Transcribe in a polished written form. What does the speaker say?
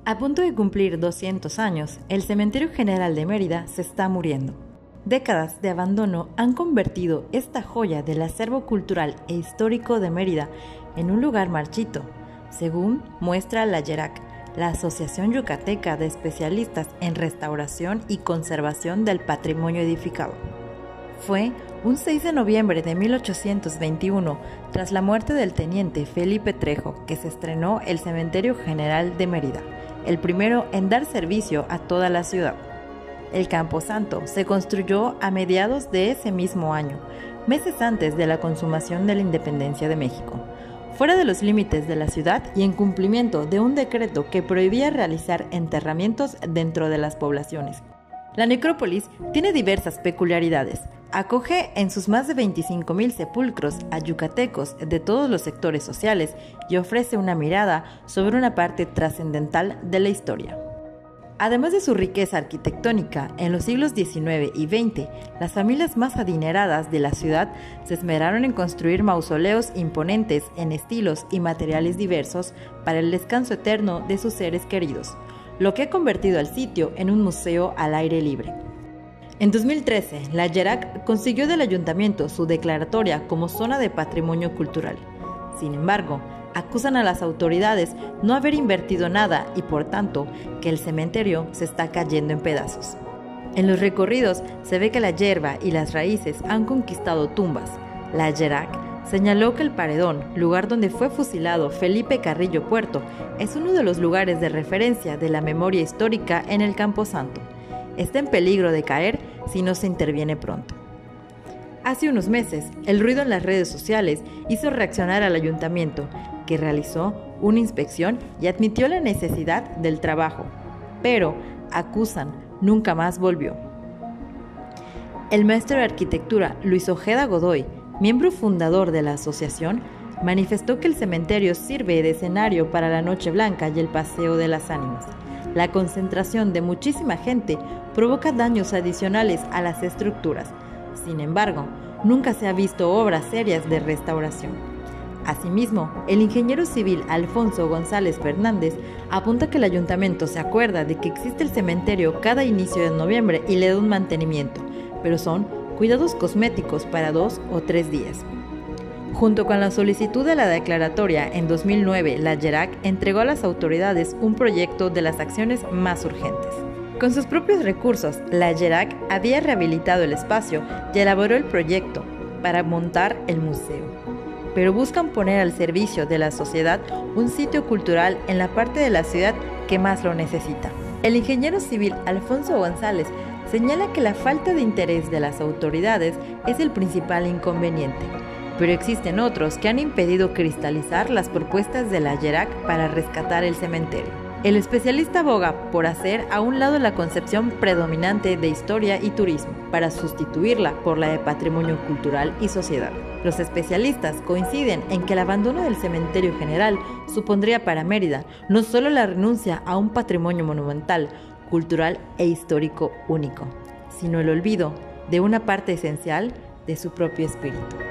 A punto de cumplir 200 años, el Cementerio General de Mérida se está muriendo. Décadas de abandono han convertido esta joya del acervo cultural e histórico de Mérida en un lugar marchito, según muestra la AYERAC, la Asociación Yucateca de Especialistas en Restauración y Conservación del Patrimonio Edificado. Fue un 6 de noviembre de 1821, tras la muerte del teniente Felipe Trejo, que se estrenó el Cementerio General de Mérida, el primero en dar servicio a toda la ciudad. El Camposanto se construyó a mediados de ese mismo año, meses antes de la consumación de la independencia de México, fuera de los límites de la ciudad y en cumplimiento de un decreto que prohibía realizar enterramientos dentro de las poblaciones. La necrópolis tiene diversas peculiaridades. Acoge en sus más de 25,000 sepulcros a yucatecos de todos los sectores sociales y ofrece una mirada sobre una parte trascendental de la historia. Además de su riqueza arquitectónica, en los siglos XIX y XX, las familias más adineradas de la ciudad se esmeraron en construir mausoleos imponentes en estilos y materiales diversos para el descanso eterno de sus seres queridos, lo que ha convertido al sitio en un museo al aire libre. En 2013, la AYERAC consiguió del ayuntamiento su declaratoria como zona de patrimonio cultural. Sin embargo, acusan a las autoridades no haber invertido nada y, por tanto, que el cementerio se está cayendo en pedazos. En los recorridos se ve que la hierba y las raíces han conquistado tumbas. La AYERAC señaló que el Paredón, lugar donde fue fusilado Felipe Carrillo Puerto, es uno de los lugares de referencia de la memoria histórica en el Camposanto. Está en peligro de caer si no se interviene pronto. Hace unos meses, el ruido en las redes sociales hizo reaccionar al ayuntamiento, que realizó una inspección y admitió la necesidad del trabajo, pero, acusan, nunca más volvió. El maestro de arquitectura Luis Ojeda Godoy, miembro fundador de la asociación, manifestó que el cementerio sirve de escenario para la Noche Blanca y el Paseo de las Ánimas. La concentración de muchísima gente provoca daños adicionales a las estructuras. Sin embargo, nunca se ha visto obras serias de restauración. Asimismo, el ingeniero civil Alfonso González Fernández apunta que el ayuntamiento se acuerda de que existe el cementerio cada inicio de noviembre y le da un mantenimiento, pero son cuidados cosméticos para 2 o 3 días. Junto con la solicitud de la declaratoria, en 2009, la AYERAC entregó a las autoridades un proyecto de las acciones más urgentes. Con sus propios recursos, la AYERAC había rehabilitado el espacio y elaboró el proyecto para montar el museo. Pero buscan poner al servicio de la sociedad un sitio cultural en la parte de la ciudad que más lo necesita. El ingeniero civil Alfonso González señala que la falta de interés de las autoridades es el principal inconveniente, pero existen otros que han impedido cristalizar las propuestas de la AYERAC para rescatar el cementerio. El especialista aboga por hacer a un lado la concepción predominante de historia y turismo, para sustituirla por la de patrimonio cultural y sociedad. Los especialistas coinciden en que el abandono del cementerio general supondría para Mérida no solo la renuncia a un patrimonio monumental, cultural e histórico único, sino el olvido de una parte esencial de su propio espíritu.